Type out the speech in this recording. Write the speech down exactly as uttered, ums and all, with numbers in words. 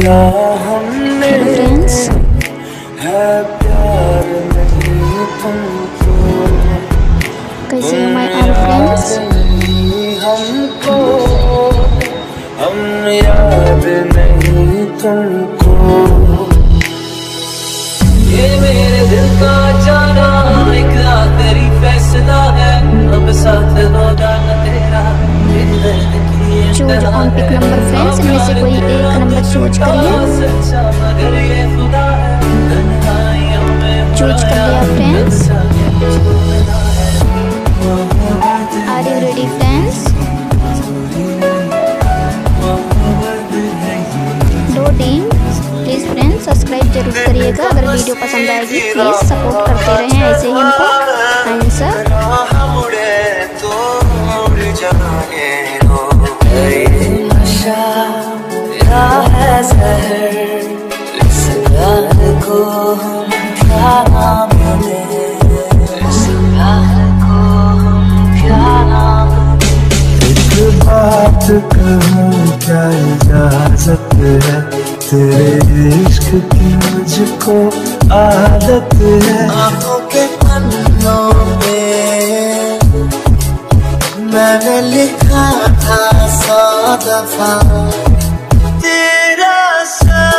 किया हमने है प्यार नहीं तुमको, कैसे हैं माय ऑल फ्रेंड्स? हमको हम याद नहीं तुमको। ये मेरे दिल का जाना एक आखिरी फैसला है, अब साथ होगा न तेरा। Choose one pick number friends, इनमें से कोई एक नंबर चूज करिए। चूज कर लिया friends. Are you ready friends? दो टीम प्लीज फ्रेंड्स सब्सक्राइब जरूर करिएगा। अगर वीडियो पसंद आएगी प्लीज सपोर्ट करते रहें ऐसे ही हमको। आंसर बात कहूँ क्या इजाजत है, तेरे इश्क की मुझको आदत है। आँखों के पन्नों पे मैंने लिखा था सौ दफा तेरा